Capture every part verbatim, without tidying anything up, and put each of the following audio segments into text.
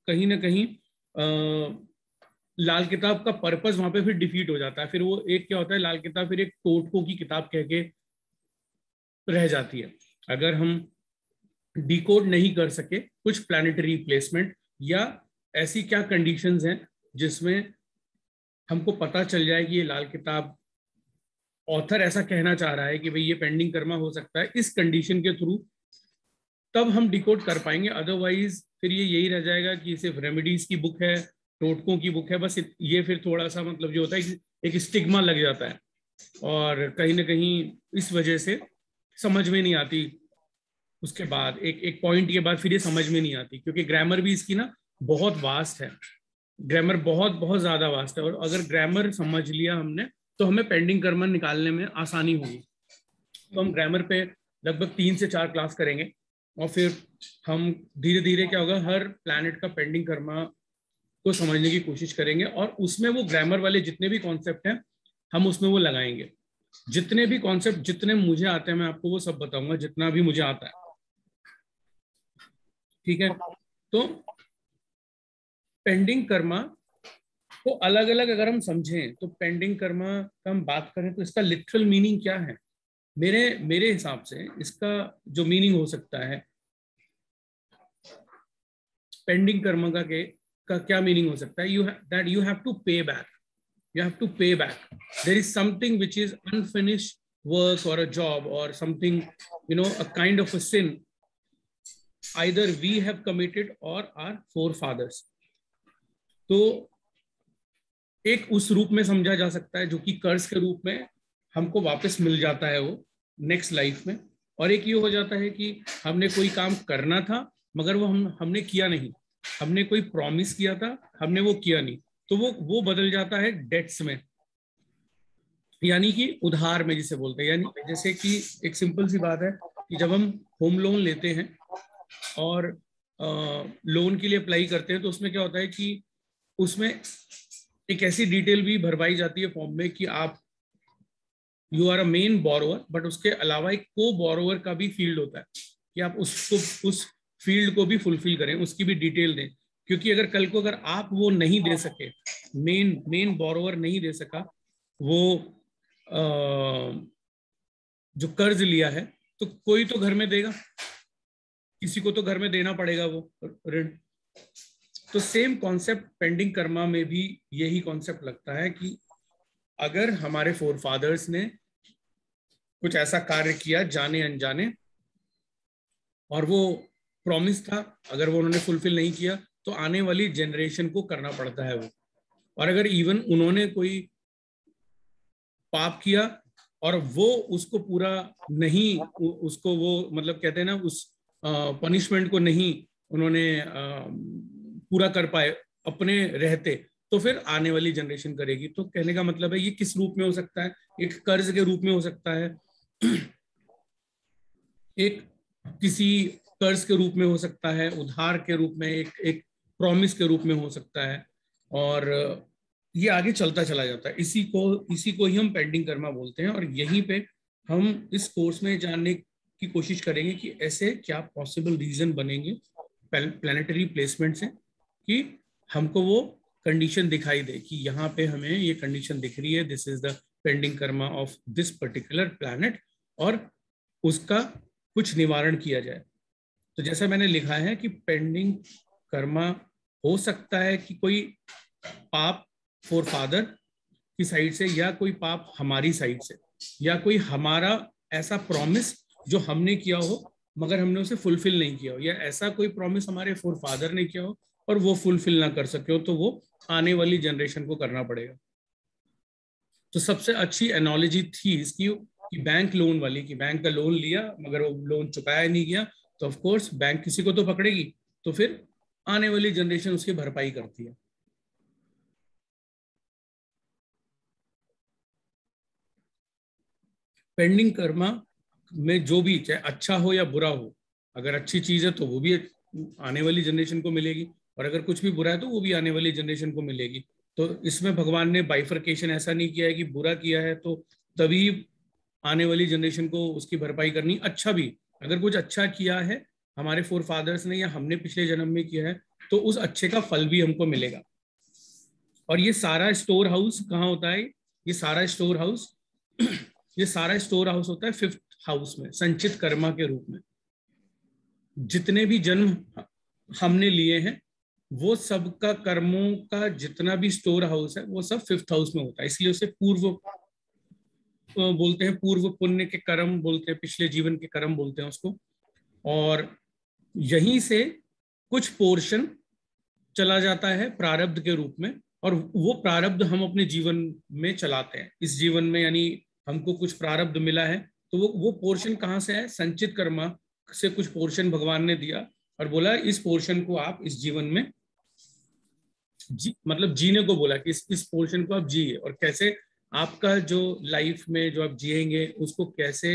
कहीं ना कहीं आ, लाल किताब का पर्पस वहां पे फिर डिफीट हो जाता है। फिर वो एक क्या होता है, लाल किताब फिर एक टोटकों की किताब कह के रह जाती है। अगर हम डिकोड नहीं कर सके कुछ प्लानिटरी प्लेसमेंट या ऐसी क्या कंडीशंस हैं जिसमें हमको पता चल जाए कि ये लाल किताब ऑथर ऐसा कहना चाह रहा है कि भाई ये पेंडिंग कर्मा हो सकता है इस कंडीशन के थ्रू, तब हम डिकोड कर पाएंगे। अदरवाइज फिर ये यही रह जाएगा कि सिर्फ रेमेडीज की बुक है, टोटकों की बुक है, बस ये फिर थोड़ा सा मतलब जो होता है एक स्टिग्मा लग जाता है और कहीं ना कहीं इस वजह से समझ में नहीं आती। उसके बाद एक एक पॉइंट के बाद फिर ये समझ में नहीं आती, क्योंकि ग्रामर भी इसकी ना बहुत वास्ट है। ग्रामर बहुत बहुत ज्यादा वास्ट है, और अगर ग्रामर समझ लिया हमने तो हमें पेंडिंग कर्मा निकालने में आसानी होगी। तो हम ग्रामर पे लगभग तीन से चार क्लास करेंगे और फिर हम धीरे धीरे क्या होगा, हर प्लैनेट का पेंडिंग कर्मा को समझने की कोशिश करेंगे और उसमें वो ग्रामर वाले जितने भी कॉन्सेप्ट हैं हम उसमें वो लगाएंगे। जितने भी कॉन्सेप्ट जितने मुझे आते हैं मैं आपको वो सब बताऊंगा, जितना भी मुझे आता है। ठीक है, तो पेंडिंग कर्मा को अलग अलग अगर हम समझें तो पेंडिंग कर्मा का हम बात करें तो इसका लिटरल मीनिंग क्या है। मेरे मेरे हिसाब से इसका जो मीनिंग हो सकता है पेंडिंग कर्मा का के का क्या मीनिंग हो सकता है, you that you have to pay back, you have to pay back. There is something which is unfinished work or a job or something, you know, a kind of a sin either we have committed or our forefathers. तो एक उस रूप में समझा जा सकता है जो कि कर्ज के रूप में हमको वापस मिल जाता है वो नेक्स्ट लाइफ में। और एक ये हो जाता है कि हमने कोई काम करना था मगर वो हम हमने किया नहीं, हमने कोई प्रॉमिस किया था हमने वो किया नहीं, तो वो वो बदल जाता है डेट्स में, यानी कि उधार में जिसे बोलते हैं। यानी जैसे कि एक सिंपल सी बात है कि जब हम होम लोन लेते हैं और लोन के लिए अप्लाई करते हैं तो उसमें क्या होता है कि उसमें एक ऐसी डिटेल भी भरवाई जाती है फॉर्म में कि आप you are a main borrower, but उसके अलावा एक को बोरोवर का भी फील्ड होता है कि आप उसको उस फील्ड को भी फुलफिल करें, उसकी भी डिटेल दें। क्योंकि अगर कल को अगर आप वो नहीं दे सके, मेन मेन बोरोवर नहीं दे सका वो आ, जो कर्ज लिया है, तो कोई तो घर में देगा, किसी को तो घर में देना पड़ेगा वो ऋण। तो सेम कॉन्सेप्ट पेंडिंग कर्मा में भी यही कॉन्सेप्ट लगता है कि अगर हमारे फोर फादर्स ने कुछ ऐसा कार्य किया जाने अनजाने और वो प्रॉमिस था, अगर वो उन्होंने फुलफिल नहीं किया तो आने वाली जनरेशन को करना पड़ता है वो। और अगर इवन उन्होंने कोई पाप किया और वो उसको पूरा नहीं, उसको वो मतलब कहते हैं ना उस पनिशमेंट को नहीं उन्होंने पूरा कर पाए अपने रहते, तो फिर आने वाली जनरेशन करेगी। तो कहने का मतलब है ये किस रूप में हो सकता है, एक कर्ज के रूप में हो सकता है, एक किसी कर्ज के रूप में हो सकता है, उधार के रूप में, एक एक प्रॉमिस के रूप में हो सकता है, और ये आगे चलता चला जाता है। इसी को इसी को ही हम पेंडिंग कर्मा बोलते हैं। और यहीं पे हम इस कोर्स में जानने की कोशिश करेंगे कि ऐसे क्या पॉसिबल रीजन बनेंगे प्लैनेटरी प्लेसमेंट से कि हमको वो कंडीशन दिखाई दे कि यहाँ पे हमें ये कंडीशन दिख रही है, this is the pending karma of this particular planet, और उसका कुछ निवारण किया जाए। तो जैसा मैंने लिखा है कि पेंडिंग कर्मा हो सकता है कि कोई पाप फोर फादर की साइड से, या कोई पाप हमारी साइड से, या कोई हमारा ऐसा प्रॉमिस जो हमने किया हो मगर हमने उसे फुलफिल नहीं किया हो, या ऐसा कोई प्रॉमिस हमारे फोर फादर ने किया हो और वो फुलफिल ना कर सके हो, तो वो आने वाली जनरेशन को करना पड़ेगा। तो सबसे अच्छी एनोलॉजी थी इसकी कि बैंक लोन वाली, कि बैंक का लोन लिया मगर वो लोन चुकाया नहीं गया, तो ऑफ कोर्स बैंक किसी को तो पकड़ेगी, तो फिर आने वाली जनरेशन उसकी भरपाई करती है। पेंडिंग कर्मा में जो भी, चाहे अच्छा हो या बुरा हो, अगर अच्छी चीज है तो वो भी आने वाली जनरेशन को मिलेगी, और अगर कुछ भी बुरा है तो वो भी आने वाली जनरेशन को मिलेगी। तो इसमें भगवान ने बाइफर्केशन ऐसा नहीं किया है कि बुरा किया है तो तभी आने वाली जनरेशन को उसकी भरपाई करनी। अच्छा भी, अगर कुछ अच्छा किया है हमारे फोर फादर्स ने या हमने पिछले जन्म में किया है, तो उस अच्छे का फल भी हमको मिलेगा। और ये सारा स्टोर हाउस कहाँ होता है? ये सारा स्टोर हाउस ये सारा स्टोर हाउस होता है फिफ्थ हाउस में, संचित कर्मा के रूप में। जितने भी जन्म हमने लिए हैं वो सबका कर्मों का जितना भी स्टोर हाउस है वो सब फिफ्थ हाउस में होता है। इसलिए उसे पूर्व बोलते हैं, पूर्व पुण्य के कर्म बोलते हैं, पिछले जीवन के कर्म बोलते हैं उसको। और यहीं से कुछ पोर्शन चला जाता है प्रारब्ध के रूप में, और वो प्रारब्ध हम अपने जीवन में चलाते हैं। इस जीवन में यानी हमको कुछ प्रारब्ध मिला है, तो वो वो पोर्शन कहाँ से है? संचित कर्मा से कुछ पोर्शन भगवान ने दिया और बोला इस पोर्शन को आप इस जीवन में जी, मतलब जीने को बोला कि इस इस पोर्शन को आप जिए। और कैसे आपका जो लाइफ में जो आप जिएंगे उसको कैसे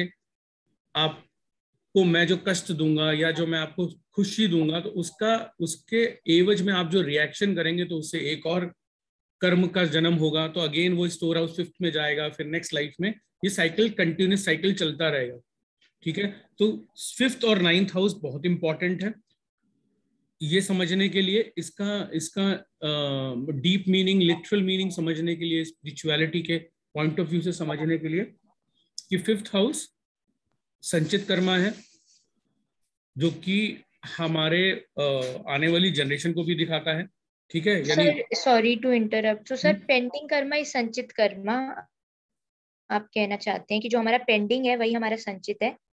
आपको मैं जो कष्ट दूंगा या जो मैं आपको खुशी दूंगा, तो उसका उसके एवज में आप जो रिएक्शन करेंगे तो उससे एक और कर्म का जन्म होगा, तो अगेन वो स्टोर हाउस फिफ्थ में जाएगा, फिर नेक्स्ट लाइफ में ये साइकिल कंटिन्यूस साइकिल चलता रहेगा। ठीक है, तो फिफ्थ और नाइन्थ हाउस बहुत इंपॉर्टेंट है ये समझने के लिए, इसका इसका डीप मीनिंग, लिटरल मीनिंग समझने के लिए, स्पिरिचुअलिटी के पॉइंट ऑफ व्यू से समझने के लिए, कि फिफ्थ हाउस संचित कर्मा है जो कि हमारे uh, आने वाली जनरेशन को भी दिखाता है। ठीक है, यानी सर सॉरी टू इंटरप्ट, तो सर पेंडिंग कर्मा ही संचित कर्मा आप कहना चाहते हैं कि जो हमारा पेंडिंग है वही हमारा संचित है?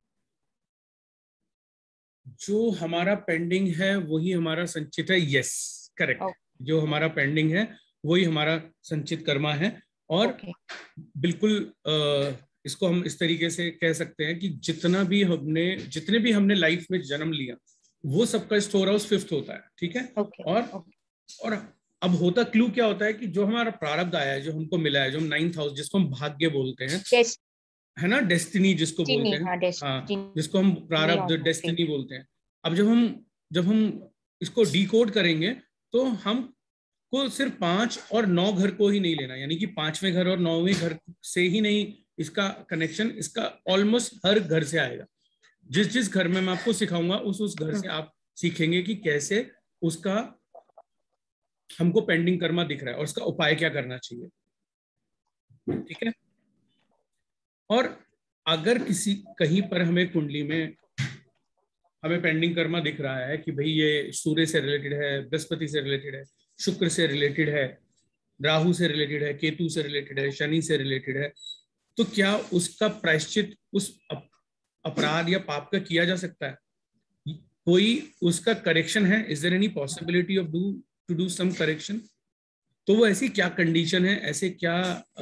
जो हमारा पेंडिंग है वही हमारा संचित है। Yes, correct. okay. जो हमारा पेंडिंग है वही हमारा संचित कर्मा है। और okay. बिल्कुल आ, इसको हम इस तरीके से कह सकते हैं कि जितना भी हमने जितने भी हमने लाइफ में जन्म लिया वो सबका स्टोर हाउस फिफ्थ होता है। ठीक है, okay. और okay. और अब होता क्लू क्या होता है कि जो हमारा प्रारब्ध आया है, जो हमको मिला है, जो हम नाइन्थ हाउस जिसको हम भाग्य बोलते हैं, yes. है ना, डेस्टिनी जिसको बोलते हैं, हाँ, हाँ, जिसको हम प्रारब्ध डेस्टिनी बोलते हैं। अब जब हम जब हम इसको डिकोड करेंगे तो हम को सिर्फ पांच और नौ घर को ही नहीं लेना, यानी कि पांचवें घर और नौवें घर से ही नहीं इसका कनेक्शन, इसका ऑलमोस्ट हर घर से आएगा। जिस जिस घर में मैं आपको सिखाऊंगा उस उस घर से आप सीखेंगे कि कैसे उसका हमको पेंडिंग कर्मा दिख रहा है और उसका उपाय क्या करना चाहिए। ठीक है, और अगर किसी कहीं पर हमें कुंडली में हमें पेंडिंग कर्मा दिख रहा है कि भाई ये सूर्य से रिलेटेड है, बृहस्पति से रिलेटेड है, शुक्र से रिलेटेड है, राहु से रिलेटेड है, केतु से रिलेटेड है, शनि से रिलेटेड है, तो क्या उसका प्रायश्चित उस अपराध या पाप का किया जा सकता है? कोई उसका करेक्शन है? Is there any possibility of do to do some correction? तो वो ऐसी क्या कंडीशन है, ऐसे क्या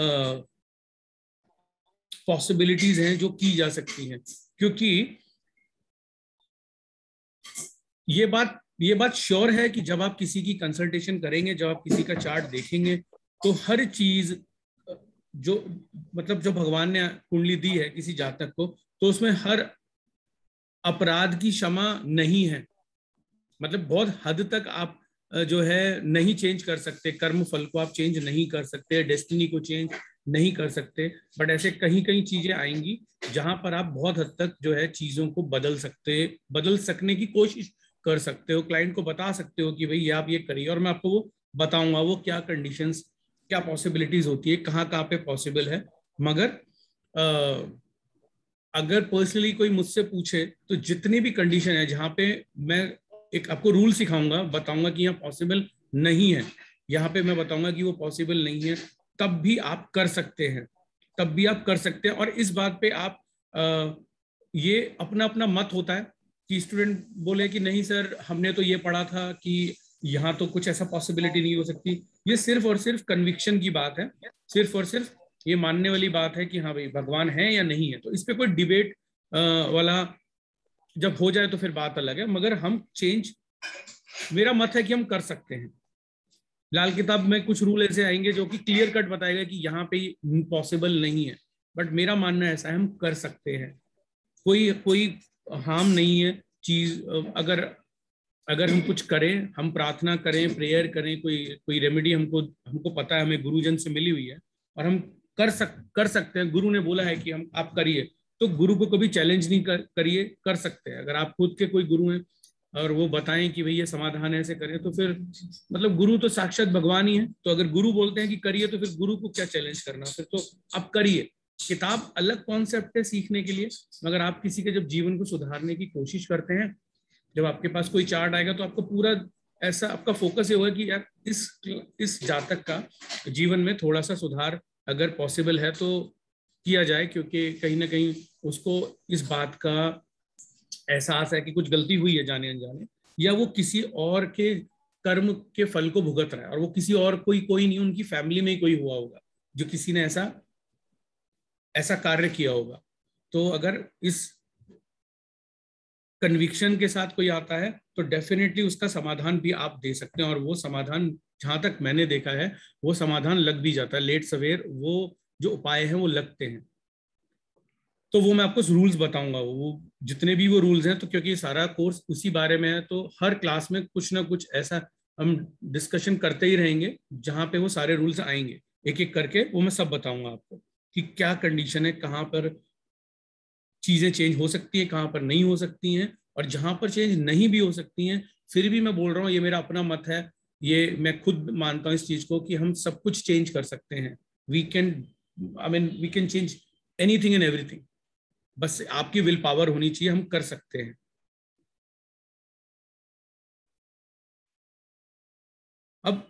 पॉसिबिलिटीज uh, हैं जो की जा सकती हैं? क्योंकि ये बात ये बात श्योर है कि जब आप किसी की कंसल्टेशन करेंगे, जब आप किसी का चार्ट देखेंगे, तो हर चीज जो मतलब जो भगवान ने कुंडली दी है किसी जातक को, तो उसमें हर अपराध की क्षमा नहीं है। मतलब बहुत हद तक आप जो है नहीं चेंज कर सकते, कर्म फल को आप चेंज नहीं कर सकते, डेस्टिनी को चेंज नहीं कर सकते, बट ऐसे कहीं कहीं चीजें आएंगी जहां पर आप बहुत हद तक जो है चीजों को बदल सकते बदल सकने की कोशिश कर सकते हो। क्लाइंट को बता सकते हो कि भाई आप ये करिए, और मैं आपको वो बताऊंगा वो क्या कंडीशंस, क्या पॉसिबिलिटीज होती है, कहाँ कहाँ पे पॉसिबल है। मगर आ, अगर पर्सनली कोई मुझसे पूछे तो जितनी भी कंडीशन है जहाँ पे मैं एक आपको रूल सिखाऊंगा, बताऊंगा कि यहाँ पॉसिबल नहीं है, यहाँ पे मैं बताऊंगा कि वो पॉसिबल नहीं है, तब भी आप कर सकते हैं, तब भी आप कर सकते हैं। और इस बात पे आप आ, ये अपना अपना मत होता है कि स्टूडेंट बोले कि नहीं सर हमने तो ये पढ़ा था कि यहाँ तो कुछ ऐसा पॉसिबिलिटी नहीं हो सकती। ये सिर्फ और सिर्फ कन्विक्शन की बात है, सिर्फ और सिर्फ ये मानने वाली बात है कि हाँ भाई भगवान है या नहीं है। तो इस पे कोई डिबेट वाला जब हो जाए तो फिर बात अलग है, मगर हम चेंज, मेरा मत है कि हम कर सकते हैं। लाल किताब में कुछ रूल ऐसे आएंगे जो कि क्लियर कट बताएगा कि यहाँ पे पॉसिबल नहीं है, बट मेरा मानना ऐसा है हम कर सकते हैं। कोई कोई हार्म नहीं है चीज, अगर अगर हम कुछ करें, हम प्रार्थना करें, प्रेयर करें, कोई कोई रेमेडी हमको हमको पता है, हमें गुरुजन से मिली हुई है और हम कर सक कर सकते हैं। गुरु ने बोला है कि हम आप करिए, तो गुरु को कभी चैलेंज नहीं कर करिए, कर सकते हैं। अगर आप खुद के कोई गुरु हैं और वो बताएं कि भाई ये समाधान ऐसे करें, तो फिर मतलब गुरु तो साक्षात भगवान ही है। तो अगर गुरु बोलते हैं कि करिए तो फिर गुरु को क्या चैलेंज करना, फिर तो आप करिए। किताब अलग कॉन्सेप्ट है सीखने के लिए, मगर आप किसी के जब जीवन को सुधारने की कोशिश करते हैं, जब आपके पास कोई चार्ट आएगा तो आपको पूरा ऐसा आपका फोकस ये होगा कि यार इस इस जातक का जीवन में थोड़ा सा सुधार अगर पॉसिबल है तो किया जाए, क्योंकि कहीं ना कहीं उसको इस बात का एहसास है कि कुछ गलती हुई है जाने अनजाने, या वो किसी और के कर्म के फल को भुगत रहा है, और वो किसी और कोई कोई नहीं, उनकी फैमिली में ही कोई हुआ होगा जो किसी ने ऐसा ऐसा कार्य किया होगा। तो अगर इस कन्विक्शन के साथ कोई आता है तो डेफिनेटली उसका समाधान भी आप दे सकते हैं, और वो समाधान जहां तक मैंने देखा है वो समाधान लग भी जाता है, लेट सवेर वो जो उपाय हैं वो लगते हैं। तो वो मैं आपको रूल्स बताऊंगा, वो जितने भी वो रूल्स हैं, तो क्योंकि सारा कोर्स उसी बारे में है, तो हर क्लास में कुछ ना कुछ ऐसा हम डिस्कशन करते ही रहेंगे जहां पे वो सारे रूल्स आएंगे, एक एक करके वो मैं सब बताऊंगा आपको कि क्या कंडीशन है, कहाँ पर चीजें चेंज हो सकती है, कहाँ पर नहीं हो सकती हैं, और जहां पर चेंज नहीं भी हो सकती हैं फिर भी मैं बोल रहा हूँ, ये मेरा अपना मत है, ये मैं खुद मानता हूँ इस चीज को कि हम सब कुछ चेंज कर सकते हैं। We can, I mean we can change anything and everything, बस आपकी विल पावर होनी चाहिए, हम कर सकते हैं। अब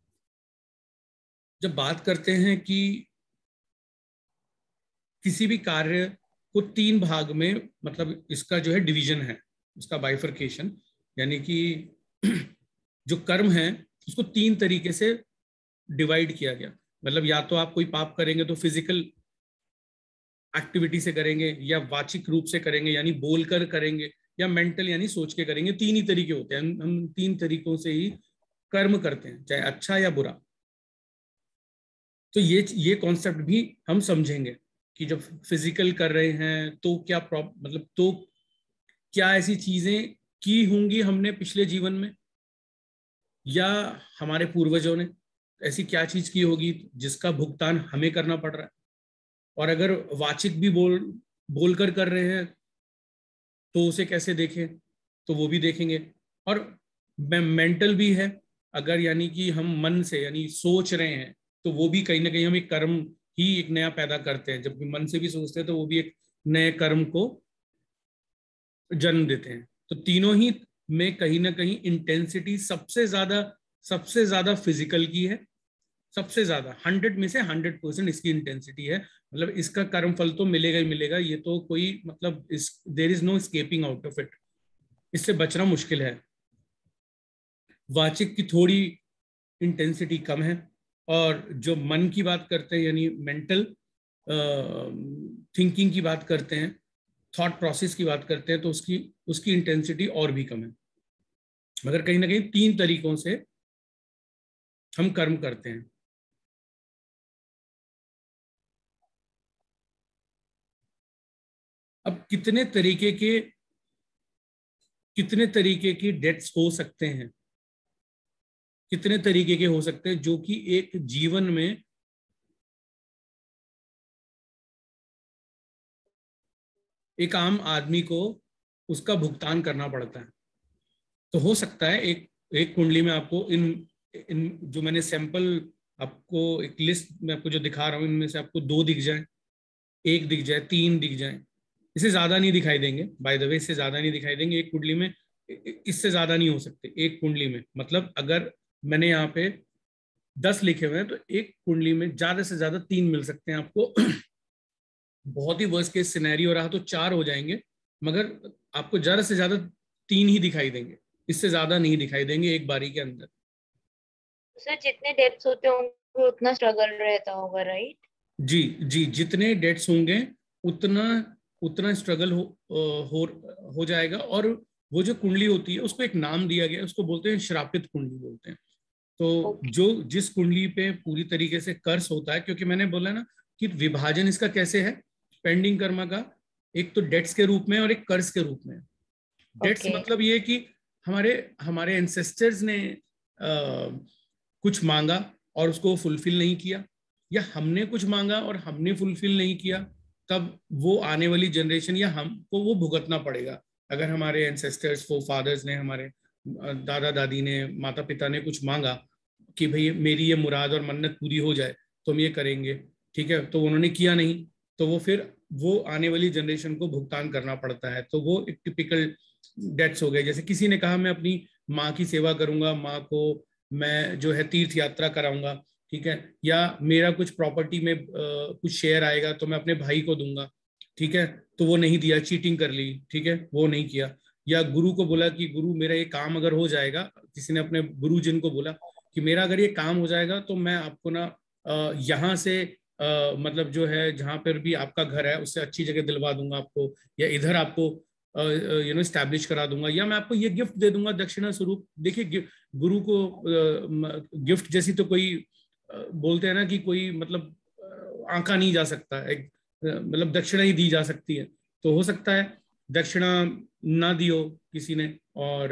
जब बात करते हैं कि किसी भी कार्य को तीन भाग में, मतलब इसका जो है डिवीजन है, इसका बाइफर्केशन, यानी कि जो कर्म है उसको तीन तरीके से डिवाइड किया गया। मतलब या तो आप कोई पाप करेंगे तो फिजिकल एक्टिविटी से करेंगे, या वाचिक रूप से करेंगे यानी बोलकर करेंगे, या मेंटल यानी सोच के करेंगे। तीन ही तरीके होते हैं, हम तीन तरीकों से ही कर्म करते हैं, चाहे अच्छा या बुरा। तो ये ये कॉन्सेप्ट भी हम समझेंगे कि जब फिजिकल कर रहे हैं तो क्या प्रॉब्लम, मतलब तो क्या ऐसी चीजें की होंगी हमने पिछले जीवन में, या हमारे पूर्वजों ने ऐसी क्या चीज की होगी जिसका भुगतान हमें करना पड़ रहा है। और अगर वाचिक भी बोल बोलकर कर रहे हैं तो उसे कैसे देखें, तो वो भी देखेंगे। और मेंटल भी है, अगर यानी कि हम मन से यानी सोच रहे हैं तो वो भी कहीं ना कहीं हम एक कर्म ही एक नया पैदा करते हैं। जब मन से भी सोचते हैं तो वो भी एक नए कर्म को जन्म देते हैं। तो तीनों ही में कहीं ना कहीं इंटेंसिटी सबसे ज्यादा सबसे ज्यादा फिजिकल की है, सबसे ज्यादा हंड्रेड में से हंड्रेड परसेंट इसकी इंटेंसिटी है। मतलब इसका कर्म फल तो मिलेगा ही मिलेगा, ये तो कोई मतलब इस there is no escaping out of it, इससे बचना मुश्किल है। वाचिक की थोड़ी इंटेंसिटी कम है, और जो मन की बात करते हैं यानी मेंटल थिंकिंग की बात करते हैं, थॉट प्रोसेस की बात करते हैं, तो उसकी उसकी इंटेंसिटी और भी कम है। मगर कहीं ना कहीं तीन तरीकों से हम कर्म करते हैं। अब कितने तरीके के कितने तरीके की डेट्स हो सकते हैं, कितने तरीके के हो सकते हैं जो कि एक जीवन में एक आम आदमी को उसका भुगतान करना पड़ता है। तो हो सकता है एक एक कुंडली में आपको इन इन जो मैंने सैंपल आपको एक लिस्ट में आपको जो दिखा रहा हूं, इनमें से आपको दो दिख जाए, एक दिख जाए, तीन दिख जाए, इससे ज्यादा नहीं दिखाई देंगे। बाय द वे इससे ज्यादा नहीं दिखाई देंगे एक कुंडली में, इससे ज्यादा नहीं हो सकते एक कुंडली में। मतलब अगर मैंने यहाँ पे दस लिखे हुए हैं तो एक कुंडली में ज्यादा से ज्यादा तीन मिल सकते हैं आपको। बहुत ही वर्स्ट केस सिनेरियो रहा तो चार हो जाएंगे, मगर आपको ज्यादा से ज्यादा तीन ही दिखाई देंगे, इससे ज्यादा नहीं दिखाई देंगे एक बारी के अंदर। सर जितने डेप्थ होते होंगे उतना स्ट्रगल रहता होगा, राइट? जी जी, जितने डेट्स होंगे उतना उतना स्ट्रगल हो हो हो जाएगा। और वो जो कुंडली होती है उसको एक नाम दिया गया है, उसको बोलते हैं श्रापित कुंडली बोलते हैं। तो ओके। जो जिस कुंडली पे पूरी तरीके से कर्स होता है, क्योंकि मैंने बोला ना कि विभाजन इसका कैसे है पेंडिंग कर्मा का, एक तो डेट्स के रूप में और एक कर्स के रूप में। That's okay. मतलब ये कि हमारे हमारे एंसेस्टर्स ने आ, कुछ मांगा और उसको फुलफिल नहीं किया, या हमने कुछ मांगा और हमने फुलफिल नहीं किया, तब वो आने वाली जनरेशन या हमको वो भुगतना पड़ेगा। अगर हमारे एंसेस्टर्स फो फादर्स ने, हमारे दादा दादी ने, माता पिता ने कुछ मांगा कि भाई मेरी ये मुराद और मन्नत पूरी हो जाए तो हम ये करेंगे, ठीक है, तो उन्होंने किया नहीं, तो वो फिर वो आने वाली जनरेशन को भुगतान करना पड़ता है। तो वो एक टिपिकल डेट्स हो गए। जैसे किसी ने कहा मैं अपनी माँ की सेवा करूंगा, माँ को मैं जो है तीर्थ यात्रा कराऊंगा, ठीक है, या मेरा कुछ प्रॉपर्टी में आ, कुछ शेयर आएगा तो मैं अपने भाई को दूंगा, ठीक है, तो वो नहीं दिया, चीटिंग कर ली, ठीक है, वो नहीं किया। या गुरु को बोला कि गुरु मेरा ये काम अगर हो जाएगा, किसी ने अपने गुरु जिन को बोला कि मेरा अगर ये काम हो जाएगा तो मैं आपको ना यहाँ से आ, मतलब जो है जहां पर भी आपका घर है उससे अच्छी जगह दिलवा दूंगा आपको, या इधर आपको यू नो स्टैब्लिश करा दूंगा, या मैं आपको ये गिफ्ट दे दूंगा दक्षिणा स्वरूप। देखिए गुरु को गिफ्ट जैसी तो कोई बोलते हैं ना कि कोई मतलब आंका नहीं जा सकता, एक मतलब दक्षिणा ही दी जा सकती है। तो हो सकता है दक्षिणा ना दियो किसी ने और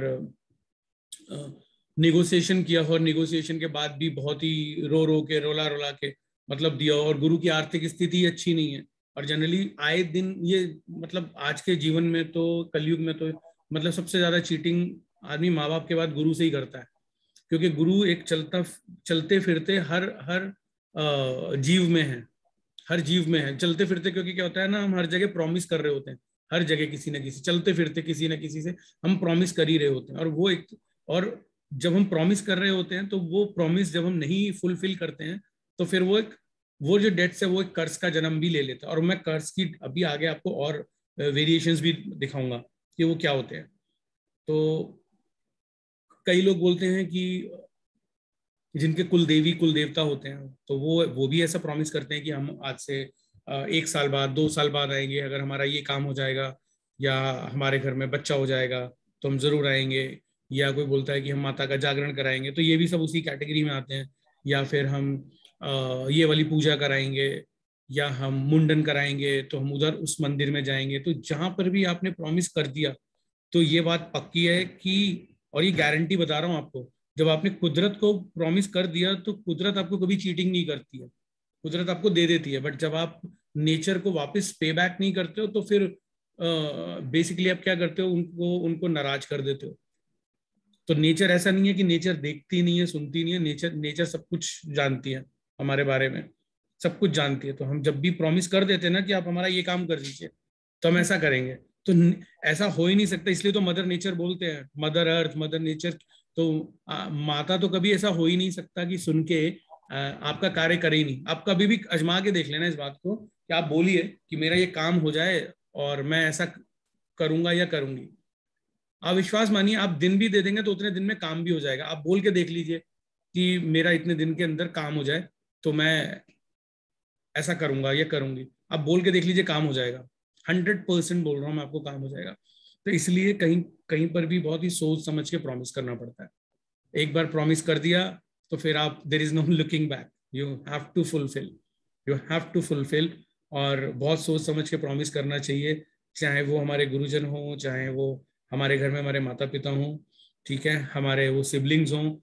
नेगोशिएशन किया हो, नेगोशिएशन के बाद भी बहुत ही रो रो के रोला रोला के मतलब दिया, और गुरु की आर्थिक स्थिति अच्छी नहीं है। और जनरली आए दिन ये मतलब आज के जीवन में तो कलयुग में तो मतलब सबसे ज्यादा चीटिंग आदमी माँ बाप के बाद गुरु से ही करता है, क्योंकि गुरु एक चलता चलते फिरते हर हर जीव में है, हर जीव में है चलते फिरते। क्योंकि क्या होता है ना, हम हर जगह प्रॉमिस कर रहे होते हैं, हर जगह किसी ना किसी चलते फिरते किसी ना किसी से हम प्रॉमिस कर ही रहे होते हैं। और वो एक और जब हम प्रॉमिस कर रहे होते हैं तो वो प्रॉमिस जब हम नहीं फुलफिल करते हैं तो फिर वो एक वो जो डेट्स है वो एक कर्ज का जन्म भी ले लेता है। और मैं कर्ज की अभी आगे आपको और वेरिएशंस भी दिखाऊंगा कि वो क्या होते हैं। तो कई लोग बोलते हैं कि जिनके कुल देवी कुल देवता होते हैं तो वो वो भी ऐसा प्रॉमिस करते हैं कि हम आज से एक साल बाद दो साल बाद आएंगे, अगर हमारा ये काम हो जाएगा या हमारे घर में बच्चा हो जाएगा तो हम जरूर आएंगे। या कोई बोलता है कि हम माता का जागरण कराएंगे, तो ये भी सब उसी कैटेगरी में आते हैं। या फिर हम ये वाली पूजा कराएंगे, या हम मुंडन कराएंगे तो हम उधर उस मंदिर में जाएंगे। तो जहां पर भी आपने प्रॉमिस कर दिया तो ये बात पक्की है कि, और ये गारंटी बता रहा हूं आपको, जब आपने कुदरत को प्रॉमिस कर दिया तो कुदरत आपको कभी चीटिंग नहीं करती है, कुदरत आपको दे देती है। बट जब आप नेचर को वापस पे बैक नहीं करते हो तो फिर बेसिकली uh, आप क्या करते हो, उनको उनको नाराज कर देते हो। तो नेचर ऐसा नहीं है कि नेचर देखती नहीं है, सुनती नहीं है, नेचर नेचर सब कुछ जानती है, हमारे बारे में सब कुछ जानती है। तो हम जब भी प्रॉमिस कर देते हैं ना कि आप हमारा ये काम कर दीजिए तो हम ऐसा करेंगे, तो ऐसा हो ही नहीं सकता। इसलिए तो मदर नेचर बोलते हैं, मदर अर्थ, मदर नेचर। तो आ, माता तो कभी ऐसा हो ही नहीं सकता कि सुन के आ, आपका कार्य करे ही नहीं। आप कभी भी आजमा के देख लेना इस बात को कि आप बोलिए कि मेरा ये काम हो जाए और मैं ऐसा करूंगा या करूंगी। आप विश्वास मानिए, आप दिन भी दे देंगे तो उतने दिन में काम भी हो जाएगा। आप बोल के देख लीजिए कि मेरा इतने दिन के अंदर काम हो जाए तो मैं ऐसा करूंगा या करूंगी। आप बोल के देख लीजिए, काम हो जाएगा। हंड्रेड परसेंट बोल रहा हूँ मैं आपको, काम हो जाएगा। तो इसलिए कहीं कहीं पर भी बहुत ही सोच समझ के प्रॉमिस करना पड़ता है। एक बार प्रॉमिस कर दिया तो फिर आप, there is no looking back, you have to fulfil, you have to fulfil. और बहुत सोच समझ के प्रॉमिस करना चाहिए, चाहे वो हमारे गुरुजन हो, चाहे वो हमारे घर में हमारे माता पिता हों, ठीक है, हमारे वो सिबलिंग्स हों,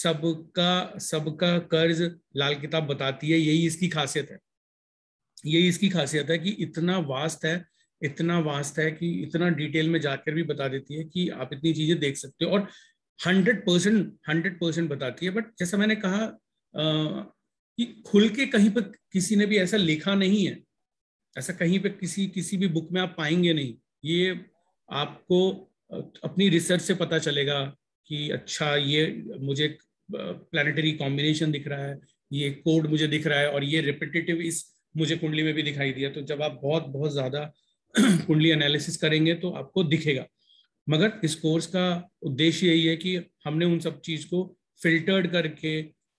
सबका सबका कर्ज लाल किताब बताती है। यही इसकी खासियत है, यही इसकी खासियत है कि इतना वास्ट है, इतना वास्ट है कि इतना डिटेल में जाकर भी बता देती है कि आप इतनी चीजें देख सकते हो। और हंड्रेड परसेंट हंड्रेड परसेंट बताती है। बट जैसा मैंने कहा आ, कि खुल के कहीं पर किसी ने भी ऐसा लिखा नहीं है, ऐसा कहीं पे किसी किसी भी बुक में आप पाएंगे नहीं। ये आपको अपनी रिसर्च से पता चलेगा कि अच्छा ये मुझे प्लैनेटरी कॉम्बिनेशन दिख रहा है, ये कोड मुझे दिख रहा है, और ये रिपीटेटिव इस मुझे कुंडली में भी दिखाई दिया। तो जब आप बहुत बहुत ज्यादा कुंडली एनालिसिस करेंगे तो आपको दिखेगा। मगर इस कोर्स का उद्देश्य यही है कि हमने उन सब चीज को फिल्टर्ड करके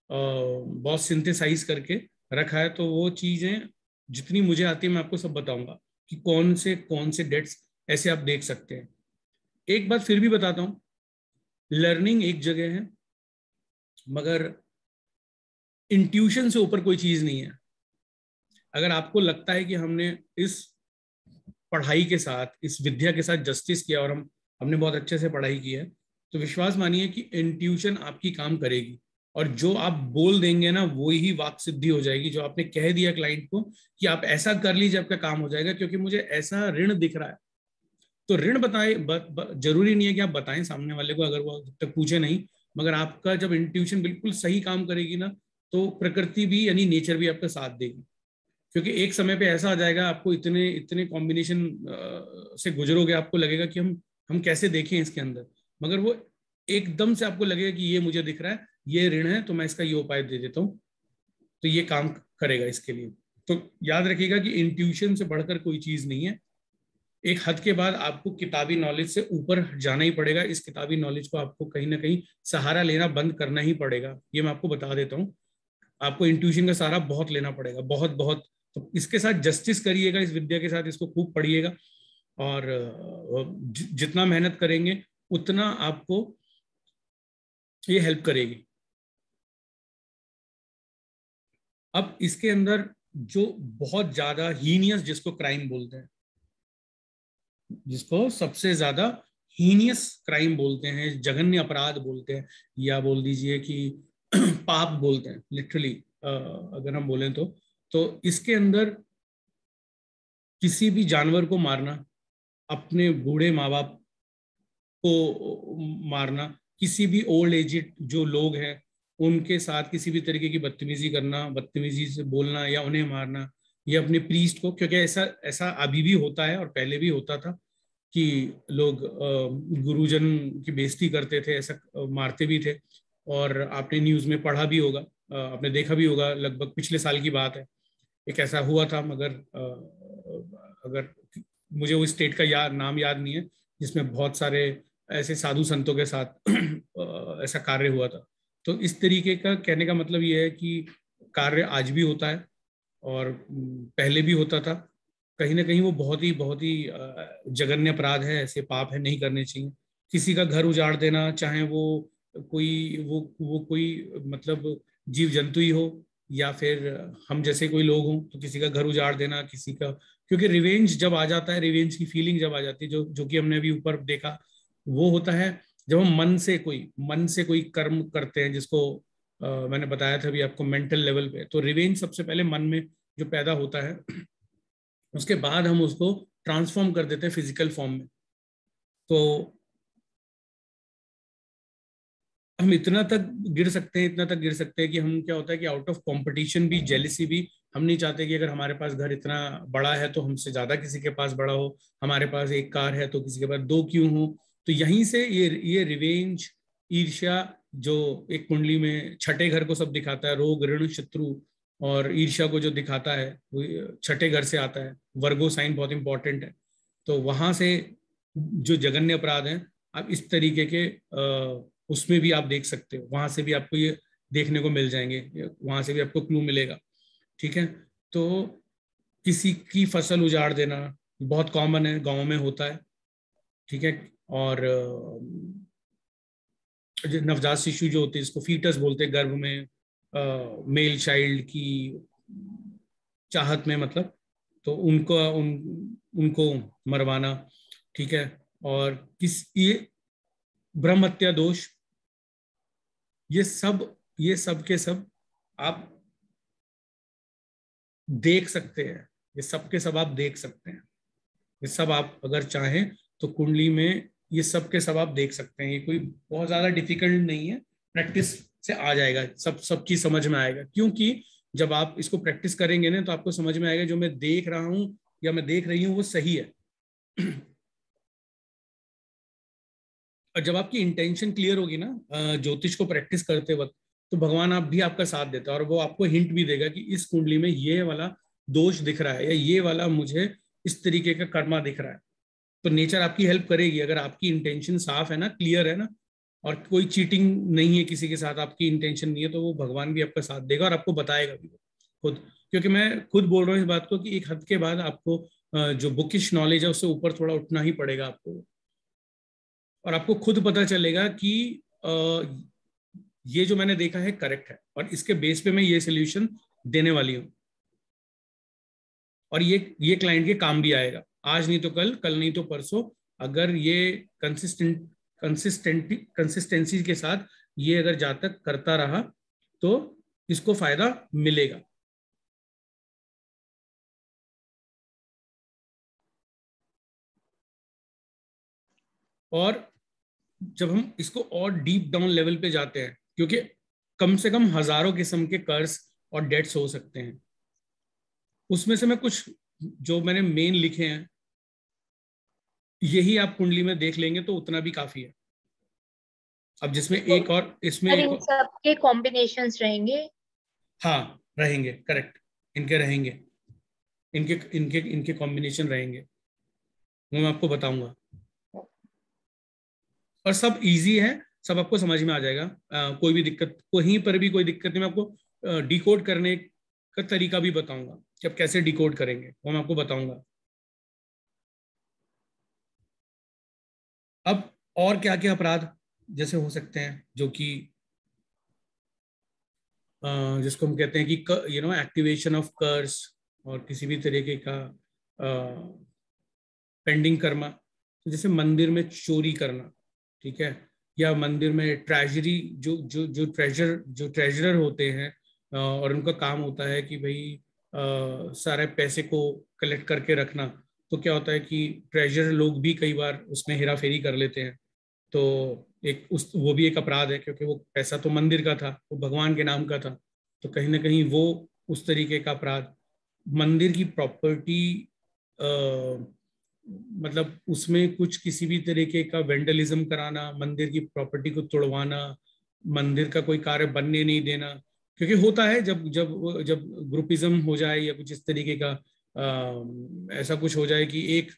बहुत सिंथेसाइज करके रखा है। तो वो चीजें जितनी मुझे आती है मैं आपको सब बताऊंगा कि कौन से कौन से डेट्स ऐसे आप देख सकते हैं। एक बात फिर भी बताता हूं, लर्निंग एक जगह है मगर इंट्यूशन से ऊपर कोई चीज नहीं है। अगर आपको लगता है कि हमने इस पढ़ाई के साथ, इस विद्या के साथ जस्टिस किया और हम हमने बहुत अच्छे से पढ़ाई की है, तो विश्वास मानिए कि इंट्यूशन आपकी काम करेगी। और जो आप बोल देंगे ना वो ही वाक सिद्धि हो जाएगी। जो आपने कह दिया क्लाइंट को कि आप ऐसा कर लीजिए आपका काम हो जाएगा, क्योंकि मुझे ऐसा ऋण दिख रहा है, तो ऋण बताए ब, ब, जरूरी नहीं है कि आप बताएं सामने वाले को, अगर वो तक पूछे नहीं, मगर आपका जब इंट्यूशन बिल्कुल सही काम करेगी ना, तो प्रकृति भी यानी नेचर भी आपका साथ देगी। क्योंकि एक समय पे ऐसा आ जाएगा, आपको इतने इतने कॉम्बिनेशन से गुजरोगे, आपको लगेगा कि हम हम कैसे देखें इसके अंदर, मगर वो एकदम से आपको लगेगा कि ये मुझे दिख रहा है, ये ऋण है, तो मैं इसका ये उपाय दे देता हूँ, तो ये काम करेगा इसके लिए। तो याद रखिएगा कि इंट्यूशन से बढ़कर कोई चीज नहीं है। एक हद के बाद आपको किताबी नॉलेज से ऊपर जाना ही पड़ेगा। इस किताबी नॉलेज को आपको कहीं ना कहीं सहारा लेना बंद करना ही पड़ेगा, ये मैं आपको बता देता हूँ। आपको इंट्यूशन का सहारा बहुत लेना पड़ेगा, बहुत बहुत। तो इसके साथ जस्टिस करिएगा, इस विद्या के साथ इसको खूब पढ़िएगा, और जितना मेहनत करेंगे उतना आपको ये हेल्प करेगी। अब इसके अंदर जो बहुत ज्यादा हीनियस, जिसको क्राइम बोलते हैं, जिसको सबसे ज्यादा हीनियस क्राइम बोलते हैं, जघन्य अपराध बोलते हैं, या बोल दीजिए कि पाप बोलते हैं लिटरली, अगर हम बोलें तो तो इसके अंदर किसी भी जानवर को मारना, अपने बूढ़े माँ बाप को मारना, किसी भी ओल्ड एजिड जो लोग हैं उनके साथ किसी भी तरीके की बदतमीजी करना, बदतमीजी से बोलना या उन्हें मारना, या अपने प्रीस्ट को, क्योंकि ऐसा ऐसा अभी भी होता है और पहले भी होता था कि लोग गुरुजन की बेइज्जती करते थे, ऐसा मारते भी थे। और आपने न्यूज़ में पढ़ा भी होगा, आपने देखा भी होगा, लगभग पिछले साल की बात है, एक ऐसा हुआ था, मगर अगर मुझे वो स्टेट का याद नाम याद नहीं है, जिसमें बहुत सारे ऐसे साधु संतों के साथ ऐसा कार्य हुआ था। तो इस तरीके का कहने का मतलब ये है कि कार्य आज भी होता है और पहले भी होता था। कहीं ना कहीं वो बहुत ही बहुत ही जघन्य अपराध है, ऐसे पाप है, नहीं करने चाहिए। किसी का घर उजाड़ देना, चाहे वो कोई वो वो कोई मतलब जीव जंतु ही हो, या फिर हम जैसे कोई लोग हों, तो किसी का घर उजाड़ देना, किसी का, क्योंकि रिवेंज जब आ जाता है, रिवेंज की फीलिंग जब आ जाती है, जो जो कि हमने अभी ऊपर देखा, वो होता है जब हम मन से कोई मन से कोई कर्म करते हैं, जिसको आ, मैंने बताया था अभी आपको मेंटल लेवल पे। तो रिवेंज सबसे पहले मन में जो पैदा होता है, उसके बाद हम उसको ट्रांसफॉर्म कर देते हैं फिजिकल फॉर्म में। तो हम इतना तक गिर सकते हैं, इतना तक गिर सकते हैं कि हम, क्या होता है कि आउट ऑफ कंपटीशन भी, जेलिसी भी, हम नहीं चाहते कि अगर हमारे पास घर इतना बड़ा है तो हमसे ज्यादा किसी के पास बड़ा हो, हमारे पास एक कार है तो किसी के पास दो क्यों हो। तो यहीं से ये ये रिवेंज, ईर्ष्या, जो एक कुंडली में छठे घर को सब दिखाता है, रोग ऋण शत्रु, और ईर्ष्या को जो दिखाता है वो छठे घर से आता है। वर्गो साइन बहुत इंपॉर्टेंट है। तो वहां से जो जघन्य अपराध हैं, आप इस तरीके के आ, उसमें भी आप देख सकते हो, वहां से भी आपको ये देखने को मिल जाएंगे, वहां से भी आपको क्लू मिलेगा। ठीक है। तो किसी की फसल उजाड़ देना बहुत कॉमन है, गांव में होता है। ठीक है। और नवजात शिशु जो होते हैं, इसको फीटस बोलते हैं, गर्भ में मेल चाइल्ड की चाहत में, मतलब, तो उनको उन उनको मरवाना। ठीक है। और किस ये ब्रह्म हत्या दोष, ये सब ये सब के सब आप देख सकते हैं, ये सब के सब आप देख सकते हैं। ये सब आप अगर चाहें तो कुंडली में ये सब के सब आप देख सकते हैं। ये कोई बहुत ज्यादा डिफिकल्ट नहीं है, प्रैक्टिस से आ जाएगा, सब सब चीज समझ में आएगा। क्योंकि जब आप इसको प्रैक्टिस करेंगे ना, तो आपको समझ में आएगा जो मैं देख रहा हूं या मैं देख रही हूँ वो सही है। और जब आपकी इंटेंशन क्लियर होगी ना ज्योतिष को प्रैक्टिस करते वक्त, तो भगवान आप भी आपका साथ देता है, और वो आपको हिंट भी देगा कि इस कुंडली में ये वाला दोष दिख रहा है, या ये वाला मुझे इस तरीके का कर्मा दिख रहा है। तो नेचर आपकी हेल्प करेगी, अगर आपकी इंटेंशन साफ है ना, क्लियर है ना, और कोई चीटिंग नहीं है किसी के साथ, आपकी इंटेंशन नहीं है, तो वो भगवान भी आपका साथ देगा और आपको बताएगा भी खुद। क्योंकि मैं खुद बोल रहा हूँ इस बात को कि एक हद के बाद आपको जो बुकिश नॉलेज है उससे ऊपर थोड़ा उठना ही पड़ेगा आपको, और आपको खुद पता चलेगा कि ये जो मैंने देखा है करेक्ट है, और इसके बेस पे मैं ये सोल्यूशन देने वाली हूँ, और ये ये क्लाइंट के काम भी आएगा, आज नहीं तो कल, कल नहीं तो परसों। अगर ये कंसिस्टेंट कंसिस्टेंटी कंसिस्टेंसी के साथ ये अगर जातक करता रहा, तो इसको फायदा मिलेगा। और जब हम इसको और डीप डाउन लेवल पे जाते हैं, क्योंकि कम से कम हजारों किस्म के कर्ज और डेट्स हो सकते हैं, उसमें से मैं कुछ जो मैंने मेन लिखे हैं यही आप कुंडली में देख लेंगे तो उतना भी काफी है। अब जिसमें एक और इसमें सर एक इन और, सब के कॉम्बिनेशंस रहेंगे? हाँ रहेंगे, करेक्ट, इनके रहेंगे, इनके इनके इनके कॉम्बिनेशन रहेंगे, वो मैं आपको बताऊंगा। और सब इजी है, सब आपको समझ में आ जाएगा। आ, कोई भी दिक्कत, कहीं पर भी कोई दिक्कत नहीं। मैं आपको डिकोड करने का तरीका भी बताऊंगा कि आप कैसे डिकोड करेंगे, वो मैं आपको बताऊंगा। अब और क्या क्या अपराध जैसे हो सकते हैं जो कि अ, जिसको हम कहते हैं कि you know activation of curse और किसी भी तरीके का पेंडिंग कर्मा, जैसे मंदिर में चोरी करना, ठीक है, या मंदिर में ट्रेजरी, जो जो जो ट्रेजर जो ट्रेजरर होते हैं अ, और उनका काम होता है कि भाई अ, सारे पैसे को कलेक्ट करके रखना। तो क्या होता है कि ट्रेजर लोग भी कई बार उसमें हेरा फेरी कर लेते हैं। तो एक उस वो भी एक अपराध है, क्योंकि वो पैसा तो मंदिर का था, वो भगवान के नाम का था, तो कहीं ना कहीं वो उस तरीके का अपराध। मंदिर की प्रॉपर्टी, मतलब उसमें कुछ किसी भी तरीके का वेंडलिज्म कराना, मंदिर की प्रॉपर्टी को तोड़वाना, मंदिर का कोई कार्य बनने नहीं देना। क्योंकि होता है जब जब जब ग्रुपिज्म हो जाए या कुछ इस तरीके का आ, ऐसा कुछ हो जाए कि एक,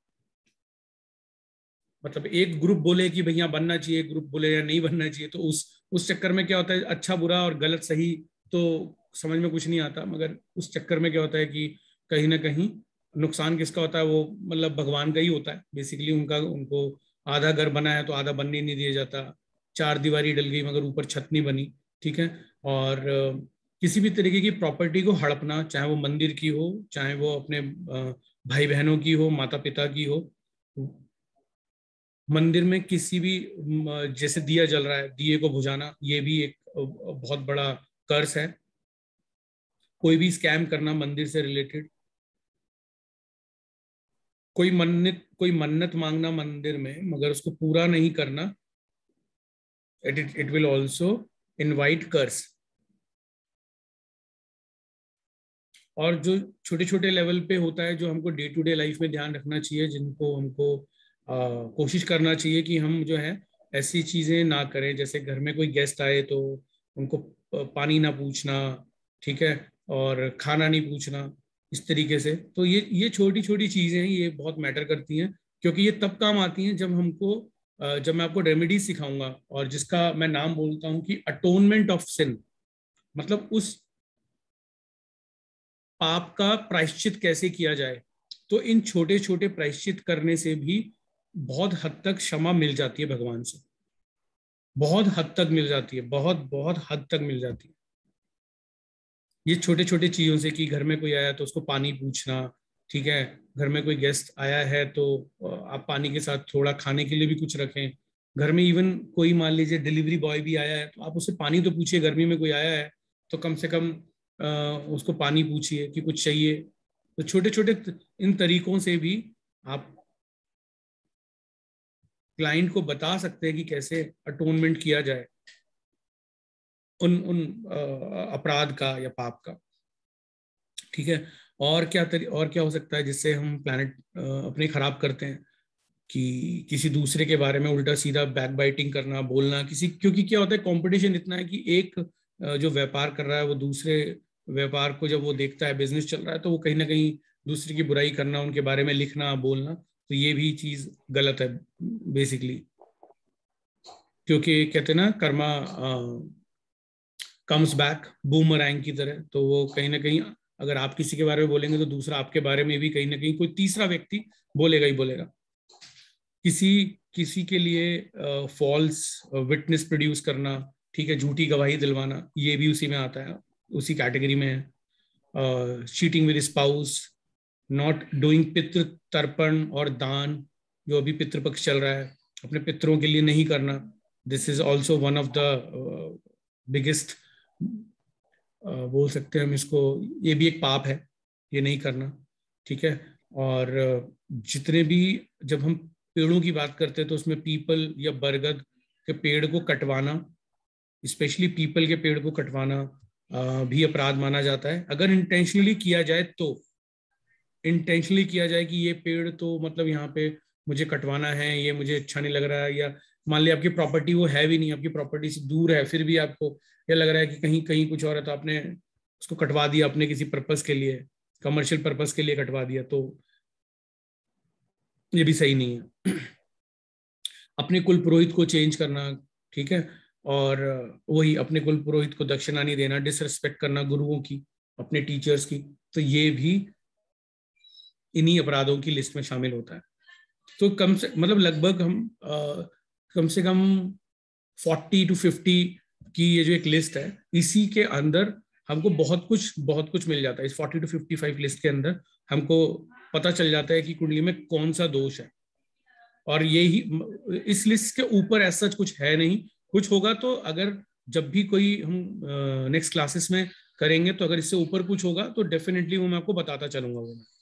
मतलब एक ग्रुप बोले कि भैया बनना चाहिए, एक ग्रुप बोले या नहीं बनना चाहिए, तो उस उस चक्कर में क्या होता है, अच्छा बुरा और गलत सही तो समझ में कुछ नहीं आता, मगर उस चक्कर में क्या होता है कि कहीं ना कहीं नुकसान किसका होता है, वो मतलब भगवान का ही होता है बेसिकली। उनका उनको आधा घर बना है तो आधा बनने नहीं दिया जाता, चार दीवारी डल गई मगर ऊपर छत नहीं बनी, ठीक है। और अ, किसी भी तरीके की प्रॉपर्टी को हड़पना, चाहे वो मंदिर की हो, चाहे वो अपने अ, भाई बहनों की हो, माता पिता की हो, मंदिर में किसी भी म, जैसे दिया जल रहा है, दिए को बुझाना, ये भी एक अ, बहुत बड़ा कर्स है। कोई भी स्कैम करना मंदिर से रिलेटेड, कोई मन्नत कोई मन्नत मांगना मंदिर में मगर उसको पूरा नहीं करना, it it will also invite curse. और जो छोटे छोटे लेवल पे होता है, जो हमको डे टू डे लाइफ में ध्यान रखना चाहिए, जिनको हमको आ, कोशिश करना चाहिए कि हम जो है ऐसी चीजें ना करें। जैसे घर में कोई गेस्ट आए तो उनको पानी ना पूछना, ठीक है, और खाना नहीं पूछना, इस तरीके से। तो ये ये छोटी छोटी चीजें हैं, ये बहुत मैटर करती हैं, क्योंकि ये तब काम आती हैं जब हमको अ, जब मैं आपको रेमेडीज सिखाऊंगा, और जिसका मैं नाम बोलता हूँ कि अटोनमेंट ऑफ सिन, मतलब उस पाप का प्रायश्चित कैसे किया जाए। तो इन छोटे छोटे प्रायश्चित करने से भी बहुत हद तक क्षमा मिल जाती है भगवान से, बहुत हद तक मिल जाती है, बहुत बहुत हद तक मिल जाती है। ये छोटे छोटे चीजों से, कि घर में कोई आया तो उसको पानी पूछना, ठीक है, घर में कोई गेस्ट आया है तो आप पानी के साथ थोड़ा खाने के लिए भी कुछ रखें। घर में इवन कोई मान लीजिए डिलीवरी बॉय भी आया है तो आप उससे पानी तो पूछिए, गर्मी में कोई आया है तो कम से कम अ, उसको पानी पूछिए कि कुछ चाहिए। तो छोटे छोटे इन तरीकों से भी आप क्लाइंट को बता सकते हैं कि कैसे अटोनमेंट किया जाए उन उन अ, अपराध का या पाप का, ठीक है। और क्या तरी, और क्या हो सकता है जिससे हम प्लानट अपने खराब करते हैं, कि किसी दूसरे के बारे में उल्टा सीधा बैक बाइटिंग करना, बोलना किसी, क्योंकि क्या होता है कंपटीशन इतना है कि एक अ, जो व्यापार कर रहा है वो दूसरे व्यापार को जब वो देखता है बिजनेस चल रहा है, तो वो कहीं ना कहीं दूसरे की बुराई करना, उनके बारे में लिखना बोलना, तो ये भी चीज गलत है बेसिकली। क्योंकि कहते हैं ना कर्मा कम्स बैक बूमरैंग की तरह, तो वो कहीं ना कहीं अगर आप किसी के बारे में बोलेंगे तो दूसरा आपके बारे में भी कहीं ना कहीं कोई तीसरा व्यक्ति बोलेगा ही बोलेगा। किसी किसी के लिए फॉल्स विटनेस प्रोड्यूस करना, ठीक है, झूठी गवाही दिलवाना, ये भी उसी में आता है, उसी कैटेगरी में है। Cheating with spouse, not doing पितृ तर्पण और दान, जो अभी पितृपक्ष चल रहा है, अपने पितरों के लिए नहीं करना, this is also one of the biggest, बोल सकते हैं हम इसको, ये भी एक पाप है, ये नहीं करना, ठीक है। और uh, जितने भी, जब हम पेड़ों की बात करते हैं तो उसमें पीपल या बरगद के पेड़ को कटवाना, स्पेशली पीपल के पेड़ को कटवाना भी अपराध माना जाता है। अगर इंटेंशनली किया जाए तो, इंटेंशनली किया जाए कि ये पेड़ तो मतलब यहाँ पे मुझे कटवाना है, ये मुझे अच्छा नहीं लग रहा है, या मान लिया आपकी प्रॉपर्टी वो है भी नहीं, आपकी प्रॉपर्टी से दूर है, फिर भी आपको ये लग रहा है कि कहीं कहीं कुछ और है, तो आपने उसको कटवा दिया अपने किसी पर्पस के लिए, कमर्शियल पर्पस के लिए कटवा दिया, तो ये भी सही नहीं है। अपने कुल पुरोहित को चेंज करना, ठीक है, और वही अपने कुल पुरोहित को दक्षिणा नहीं देना, डिसरिस्पेक्ट करना गुरुओं की, अपने टीचर्स की, तो ये भी इन्हीं अपराधों की लिस्ट में शामिल होता है। तो कम से मतलब लगभग हम आ, कम से कम फोर्टी टू फिफ्टी की ये जो एक लिस्ट है, इसी के अंदर हमको बहुत कुछ बहुत कुछ मिल जाता है। इस forty to fifty five list के अंदर हमको पता चल जाता है कि कुंडली में कौन सा दोष है, और यही इस लिस्ट के ऊपर ऐसा कुछ है नहीं। कुछ होगा तो अगर जब भी कोई हम नेक्स्ट क्लासेस में करेंगे तो अगर इससे ऊपर कुछ होगा तो डेफिनेटली वो मैं आपको बताता चलूंगा वो मैं।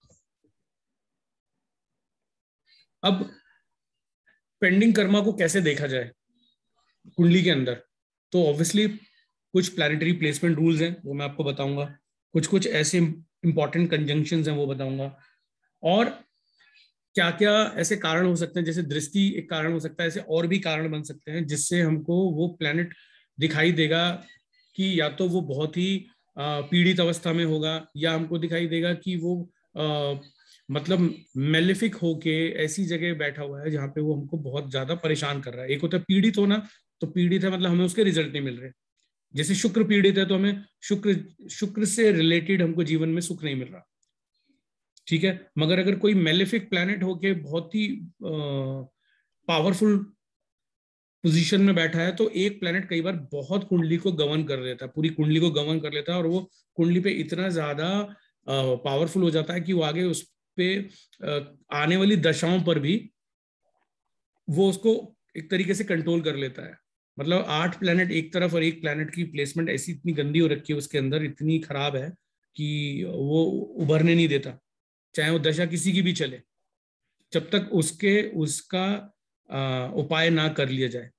अब पेंडिंग कर्मा को कैसे देखा जाए कुंडली के अंदर, तो ऑब्वियसली कुछ प्लैनेटरी प्लेसमेंट रूल्स हैं वो मैं आपको बताऊंगा, कुछ कुछ ऐसे इंपॉर्टेंट कंजंक्शंस हैं वो बताऊंगा, और क्या क्या ऐसे कारण हो सकते हैं, जैसे दृष्टि एक कारण हो सकता है, ऐसे और भी कारण बन सकते हैं जिससे हमको वो प्लैनेट दिखाई देगा कि या तो वो बहुत ही पीड़ित अवस्था में होगा, या हमको दिखाई देगा कि वो आ, मतलब मेलिफिक होके ऐसी जगह बैठा हुआ है जहाँ पे वो हमको बहुत ज्यादा परेशान कर रहा है। एक होता है पीड़ित होना, तो पीड़ित है मतलब हमें उसके रिजल्ट नहीं मिल रहे, जैसे शुक्र पीड़ित है तो हमें शुक्र शुक्र से रिलेटेड हमको जीवन में सुख नहीं मिल रहा, ठीक है। मगर अगर कोई मेलिफिक प्लैनेट होके बहुत ही पावरफुल पोजीशन में बैठा है, तो एक प्लैनेट कई बार बहुत कुंडली को गवर्न कर लेता है, पूरी कुंडली को गवर्न कर लेता है, और वो कुंडली पे इतना ज्यादा पावरफुल हो जाता है कि वो आगे उस पे आने वाली दशाओं पर भी वो उसको एक तरीके से कंट्रोल कर लेता है। मतलब आठ प्लैनेट एक तरफ और एक प्लैनेट की प्लेसमेंट ऐसी इतनी गंदी हो रखी है उसके अंदर, इतनी खराब है कि वो उभरने नहीं देता, चाहे वो दशा किसी की भी चले, जब तक उसके उसका आ, उपाय ना कर लिया जाए।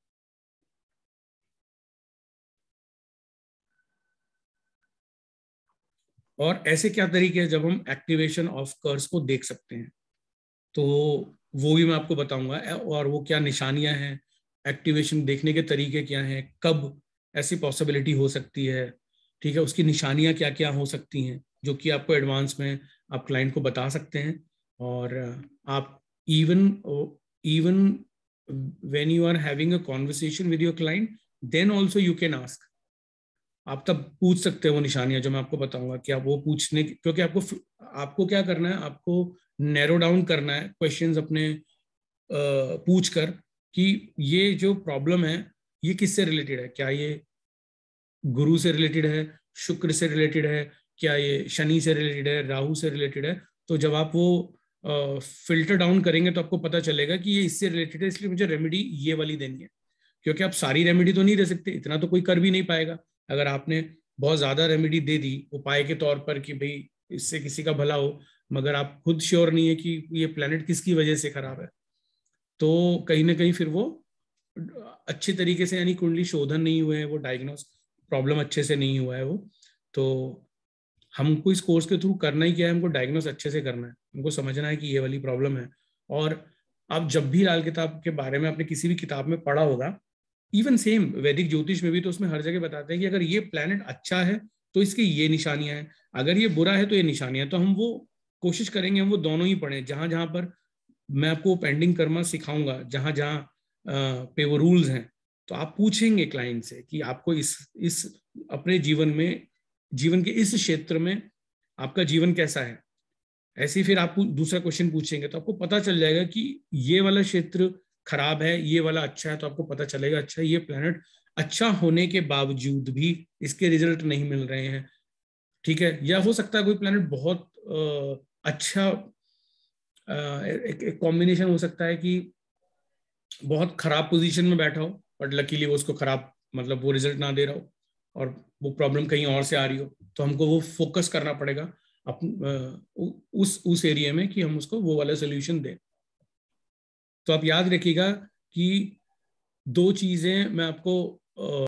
और ऐसे क्या तरीके हैं जब हम एक्टिवेशन ऑफ कर्स को देख सकते हैं, तो वो भी मैं आपको बताऊंगा, और वो क्या निशानियां हैं, एक्टिवेशन देखने के तरीके क्या हैं, कब ऐसी पॉसिबिलिटी हो सकती है, ठीक है, उसकी निशानियां क्या क्या हो सकती हैं, जो कि आपको एडवांस में आप क्लाइंट को बता सकते हैं। और आप even even when you are having a conversation with your client, then also you can ask, आप तब पूछ सकते हो वो निशानियां जो मैं आपको बताऊंगा, कि आप वो पूछने, क्योंकि आपको आपको क्या करना है, आपको नैरो डाउन करना है क्वेश्चंस अपने पूछ कर, कि ये जो प्रॉब्लम है ये किससे रिलेटेड है, क्या ये गुरु से रिलेटेड है, शुक्र से रिलेटेड है, क्या ये शनि से रिलेटेड है, राहु से रिलेटेड है। तो जब आप वो फिल्टर डाउन करेंगे तो आपको पता चलेगा कि ये इससे रिलेटेड है, इसलिए मुझे रेमेडी ये वाली देनी है। क्योंकि आप सारी रेमेडी तो नहीं दे सकते, इतना तो कोई कर भी नहीं पाएगा। अगर आपने बहुत ज्यादा रेमेडी दे दी उपाय के तौर पर कि भाई इससे किसी का भला हो, मगर आप खुद श्योर नहीं है कि ये प्लेनेट किसकी वजह से खराब है, तो कहीं ना कहीं फिर वो अच्छे तरीके से, यानी कुंडली शोधन नहीं हुए है, वो डायग्नोस प्रॉब्लम अच्छे से नहीं हुआ है वो। तो हमको इस कोर्स के थ्रू करना ही क्या है, हमको डायग्नोस अच्छे से करना है, हमको समझना है कि ये वाली प्रॉब्लम है। और आप जब भी लाल किताब के बारे में आपने किसी भी किताब में पढ़ा होगा, इवन सेम वैदिक ज्योतिष में भी, तो उसमें हर जगह बताते हैं कि अगर ये प्लैनेट अच्छा है तो इसकी ये निशानियां हैं, अगर ये बुरा है तो ये निशानियां। तो हम वो कोशिश करेंगे हम वो दोनों ही पढ़ें, जहां जहां पर मैं आपको पेंडिंग कर्मा सिखाऊंगा, जहां जहां पे वो रूल्स हैं, तो आप पूछेंगे क्लाइंट से कि आपको इस इस अपने जीवन में, जीवन के इस क्षेत्र में आपका जीवन कैसा है। ऐसे ही फिर आप दूसरा क्वेश्चन पूछेंगे तो आपको पता चल जाएगा कि ये वाला क्षेत्र खराब है, ये वाला अच्छा है, तो आपको पता चलेगा अच्छा ये प्लैनेट अच्छा होने के बावजूद भी इसके रिजल्ट नहीं मिल रहे हैं, ठीक है। या हो सकता है कोई प्लैनेट बहुत आ, अच्छा आ, एक, एक कॉम्बिनेशन हो सकता है कि बहुत खराब पोजीशन में बैठा हो, बट लकीली वो उसको खराब मतलब वो रिजल्ट ना दे रहा हो, और वो प्रॉब्लम कहीं और से आ रही हो, तो हमको वो फोकस करना पड़ेगा अप, उस उस एरिया में कि हम उसको वो वाला सोल्यूशन दें। तो आप याद रखिएगा कि दो चीजें मैं आपको